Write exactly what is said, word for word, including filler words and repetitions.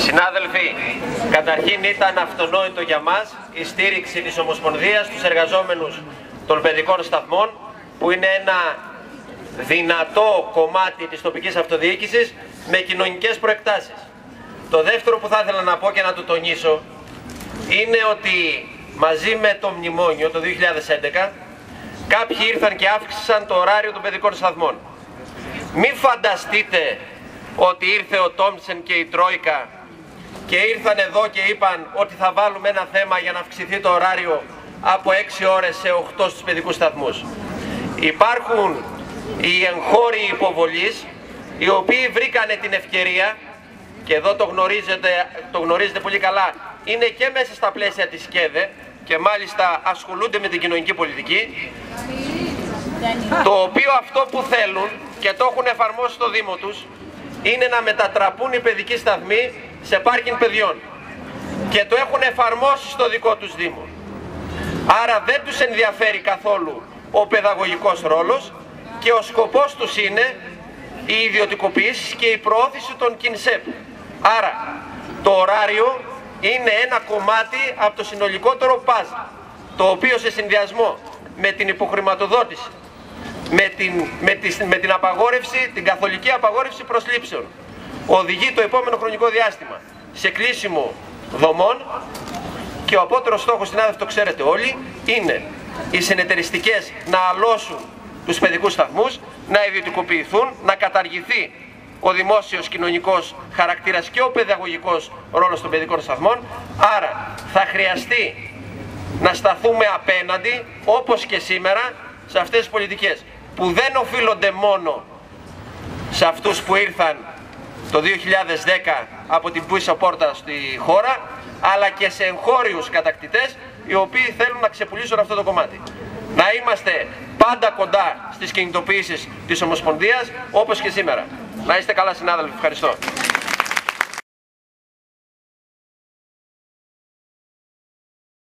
Συνάδελφοι, καταρχήν ήταν αυτονόητο για μας η στήριξη της Ομοσπονδίας στους εργαζόμενους των παιδικών σταθμών, που είναι ένα δυνατό κομμάτι της τοπικής αυτοδιοίκησης με κοινωνικές προεκτάσεις. Το δεύτερο που θα ήθελα να πω και να το τονίσω είναι ότι μαζί με το μνημόνιο το δύο χιλιάδες έντεκα κάποιοι ήρθαν και αύξησαν το ωράριο των παιδικών σταθμών. Μην φανταστείτε ότι ήρθε ο Τόμψεν και η Τρόικα και ήρθαν εδώ και είπαν ότι θα βάλουμε ένα θέμα για να αυξηθεί το ωράριο από έξι ώρες σε οκτώ στους παιδικούς σταθμούς. Υπάρχουν οι εγχώροι υποβολής, οι οποίοι βρήκανε την ευκαιρία, και εδώ το γνωρίζετε, το γνωρίζετε πολύ καλά, είναι και μέσα στα πλαίσια της ΚΕΔΕ και μάλιστα ασχολούνται με την κοινωνική πολιτική, το οποίο αυτό που θέλουν και το έχουν εφαρμόσει στο Δήμο τους είναι να μετατραπούν οι παιδικοί σταθμοί σε πάρκινγκ παιδιών, και το έχουν εφαρμόσει στο δικό τους Δήμο. Άρα δεν τους ενδιαφέρει καθόλου ο παιδαγωγικός ρόλος και ο σκοπός τους είναι η ιδιωτικοποίηση και η προώθηση των κινσέπ. Άρα το ωράριο είναι ένα κομμάτι από το συνολικότερο παζλ, το οποίο σε συνδυασμό με την υποχρηματοδότηση, με την, με, τη, με την απαγόρευση, την καθολική απαγόρευση προσλήψεων, οδηγεί το επόμενο χρονικό διάστημα σε κλείσιμο δομών, και ο απότερος στόχος, συνάδελφοι, το ξέρετε όλοι, είναι οι συνεταιριστικές να αλώσουν τους παιδικούς σταθμούς, να ιδιωτικοποιηθούν, να καταργηθεί ο δημόσιος κοινωνικός χαρακτήρας και ο παιδαγωγικός ρόλος των παιδικών σταθμών. Άρα θα χρειαστεί να σταθούμε απέναντι, όπως και σήμερα, σε αυτές τις πολιτικές που δεν οφείλονται μόνο σε αυτούς που ήρθαν το δύο χιλιάδες δέκα από την πίσω πόρτα στη χώρα, αλλά και σε εγχώριους κατακτητές οι οποίοι θέλουν να ξεπουλήσουν αυτό το κομμάτι. Να είμαστε πάντα κοντά στις κινητοποιήσεις της Ομοσπονδίας, όπως και σήμερα. Να είστε καλά, συνάδελφοι. Ευχαριστώ.